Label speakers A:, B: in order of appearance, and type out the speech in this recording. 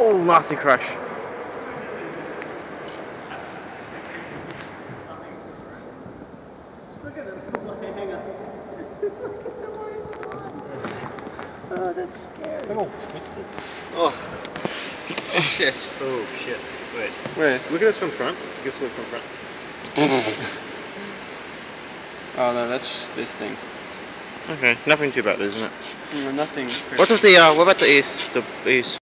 A: Oh, nasty crash.
B: Look at this hanger. Just look at the way it's on. Oh, that's scary.
C: They're all twisted.
A: Oh. Shit.
C: Oh shit. Wait.
A: Where?
C: Look at us from front. Give us a look from front.
B: Oh no, that's just this thing.
A: Okay, nothing too bad, isn't it?
B: No, nothing.
A: What about the ace? The ace.